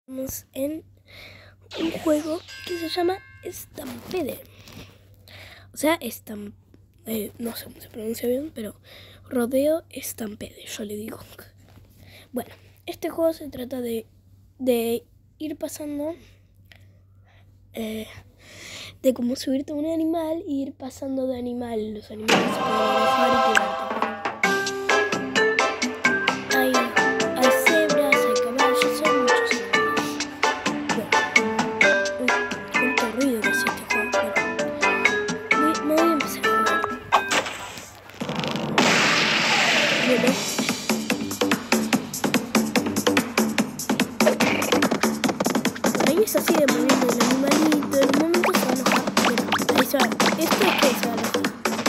Estamos en un juego que se llama Stampede. O sea, no sé cómo se pronuncia bien, pero Rodeo Stampede, yo le digo. Bueno, este juego se trata de ir pasando, de como subirte a un animal y ir pasando de animal. Los animales se pueden enojar y tirarte. Hay cebras, hay caballos, hay muchos animales. Bueno, cuánto ruido que hace este juego. Bueno, me voy a empezar a jugar. Bueno. Por ahí es así de moviendo el animalito, en un momento se va a enojar. Bueno, ahí se va. Esto es que se va a enojar.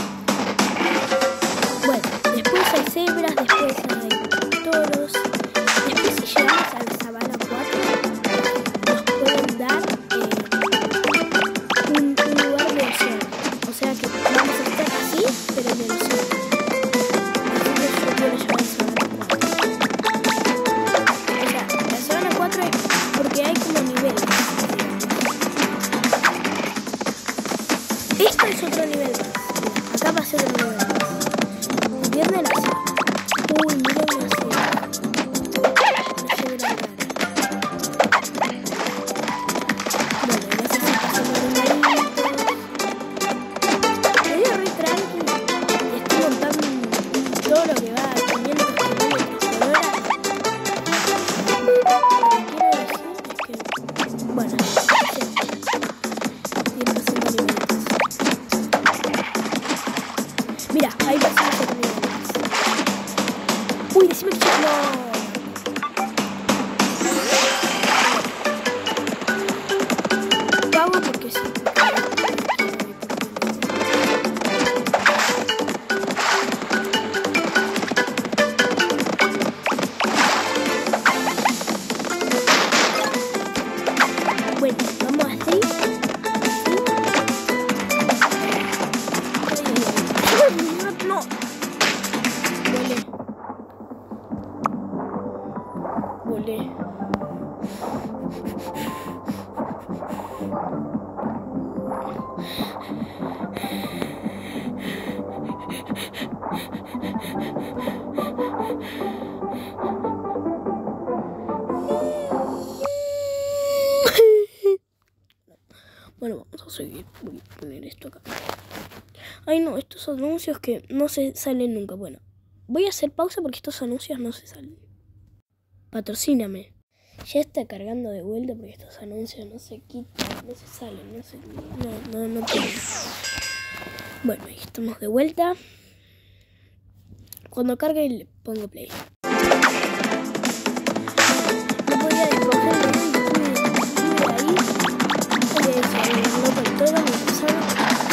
Bueno, después hay cebras, después hay toros. Después si llegamos a la sabana 4, nos pueden dar un lugar de océano. O sea que vamos a estar así, pero en el océano. Así que yo quiero llevar a la sabana 4. O sea, la sabana 4 es porque hay como niveles. Esto es otro nivel más. Acá va a ser un nivel más. ¿Entienden? Así. Uy, miren una cebra. Una cebra rara. Bueno, en ese sí pasamos animalitos. Me dio re tranqui. Y estoy montando todo lo que va a 500 kilómetros por hora. Lo que quiero decir es que, bueno, ir pasando animalitos. Mira, ahí pasamos otro nivel más. Uy, decime que no. Pago porque sí. Bueno, vamos así. No. Volé. Bueno, vamos a seguir. Voy a poner esto acá. Ay no, estos anuncios que no se salen nunca. Bueno, voy a hacer pausa porque estos anuncios no se salen. Patrocíname. Ya está cargando de vuelta porque estos anuncios no se quitan, no se salen, no puedo. Bueno, ahí estamos de vuelta. Cuando cargue le pongo play. No podía descoger el menú y estuve ahí. No con todo me pasaron.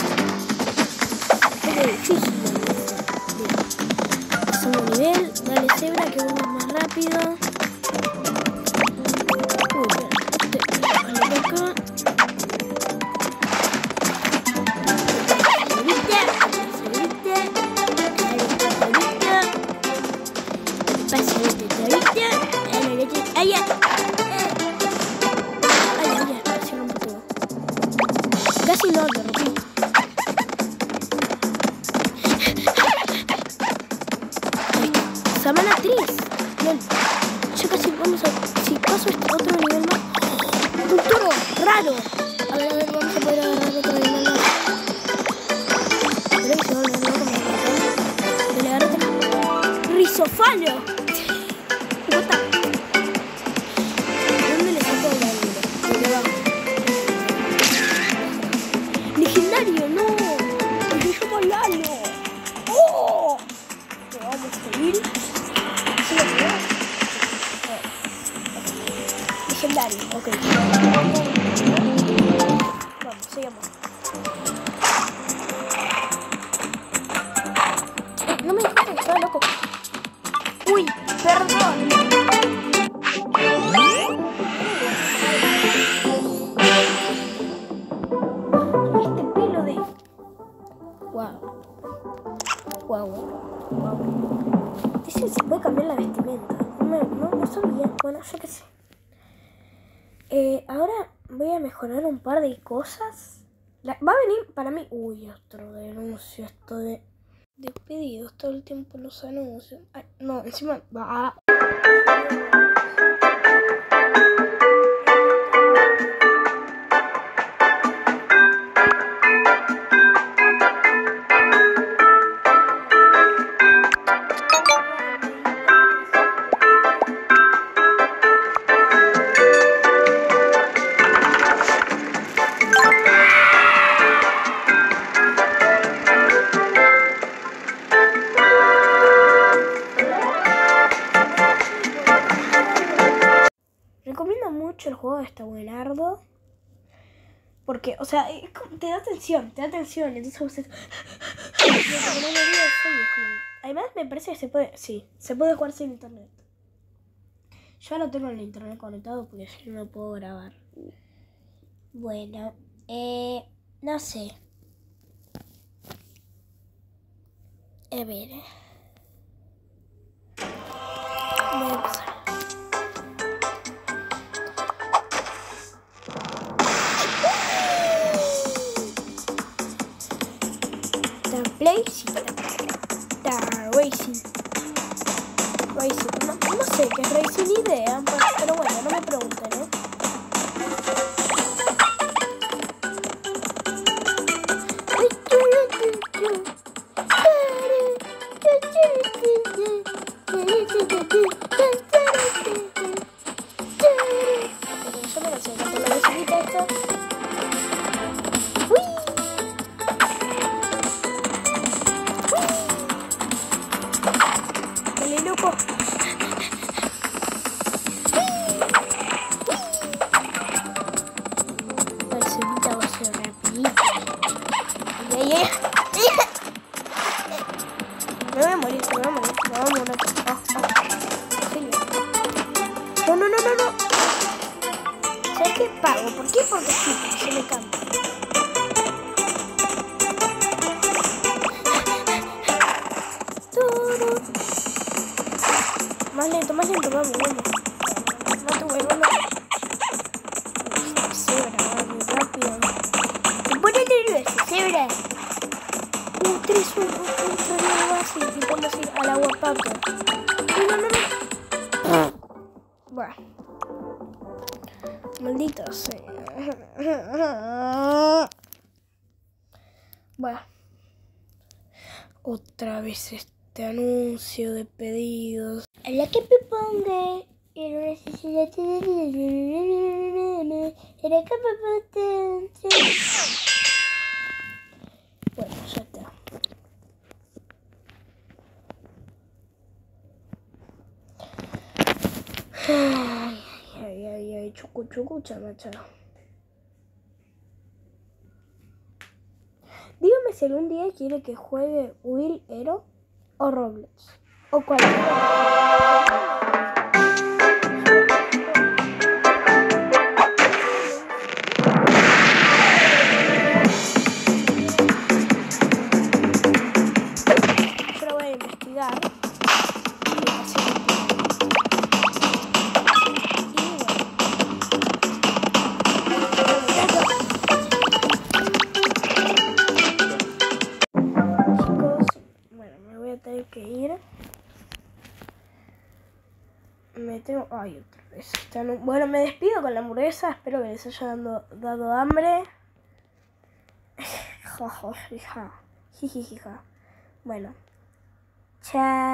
Es difícil. Bien. Pasamos nivel. Dale cebra que vamos más rápido. Casi no lo rompí. Sabana 3. Bien. Ya casi vamos a... Si paso este otro nivel más... ¡Un toro raro! A ver, vamos a poder agarrar otro nivel más. Espera que se va a volver loco. Le agarré... ¡Rizofalo! Bota. ¿Dónde le saco el ángulo? De abajo. ¡Legendario! ¡No! ¡Me llamo Lalo! ¡Oh! Lo vamos a seguir. ¿Sí lo veo? Legendario, ok. Vamos, sigamos. No me dejes que estaba loco. Uy, perdón. Este pelo de... Wow. Dice que se puede cambiar la vestimenta. No sabía. Bueno, yo qué sé. Ahora voy a mejorar un par de cosas. Va a venir para mí... Uy, otro denuncio esto de pedidos todo el tiempo los anuncios. Ay, no, encima... Recomiendo mucho el juego, está buenardo. Porque, o sea, te da tensión, entonces vos además me parece que se puede jugar sin internet. Yo no tengo el internet conectado porque si no puedo grabar. Bueno, no sé. A ver. Voy a empezar. Play, sí, Racing. No sé qué es Racing idea, pero bueno, no me pregunten, ¿eh? Yo me lo sé, canto la musiquita esta. Loco. Personita va a ser rapidito. Me voy a morir. Vámonos. No. ¿Sabes qué pago? ¿Por qué? Porque sí, se me cambia. Más lento, vamos. No te vuelvo, no. Cebra, muy rápido. Me pone nervioso, cebra. 3, 1, un torneo así, y podemos ir al agua papo. No. Bueno. Maldito sea. Bueno. Otra vez este anuncio de pedidos. A la que me ponga en una necesidad era que me bueno, ya está. Ay, chucu, chamacha. Dígame si algún día quiere que juegue Will Hero o Roblox. O cualquiera. Yo lo voy a investigar. Que ir. Ay, otra vez. Bueno, me despido con la hamburguesa. Espero que les haya dado hambre. Bueno, chao.